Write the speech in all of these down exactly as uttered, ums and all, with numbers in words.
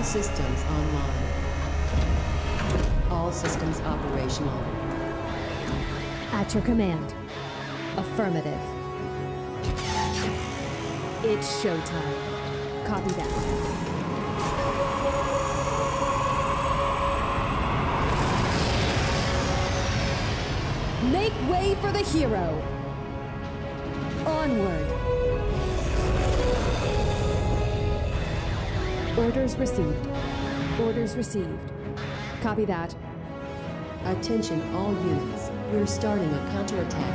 All systems online. All systems operational. At your command. Affirmative. It's showtime. Copy that. Make way for the hero! Onward! Orders received. Orders received. Copy that. Attention all units. We're starting a counterattack.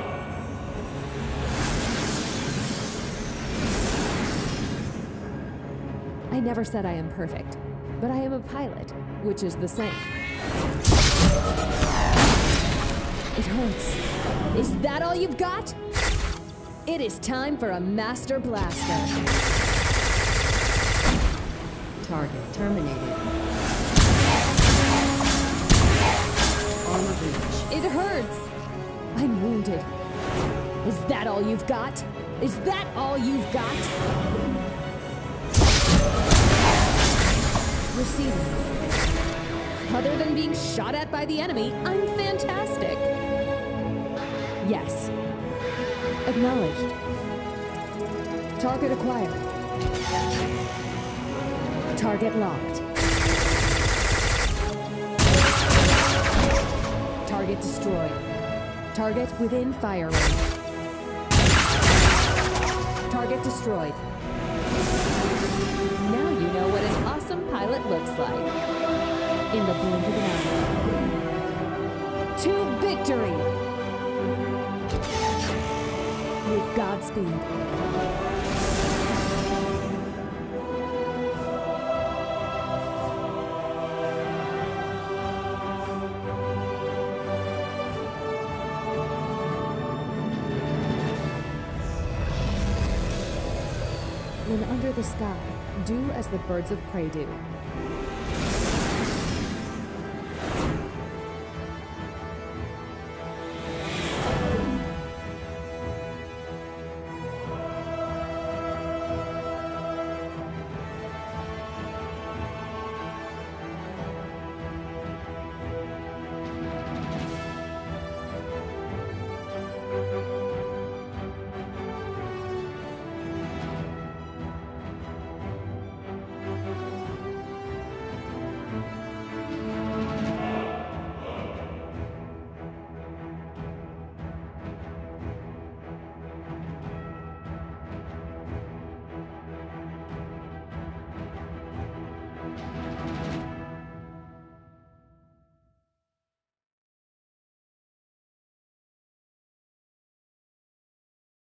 I never said I am perfect, but I am a pilot, which is the same. It hurts. Is that all you've got? It is time for a Master Blaster. Target terminated. Armor breach. It hurts. I'm wounded. Is that all you've got? Is that all you've got? Receiving. Other than being shot at by the enemy, I'm fantastic. Yes. Acknowledged. Target acquired. Target locked. Target destroyed. Target within fire range. Target destroyed. Now you know what an awesome pilot looks like. In the blink of an eye. To victory! With Godspeed. When under the sky, do as the birds of prey do.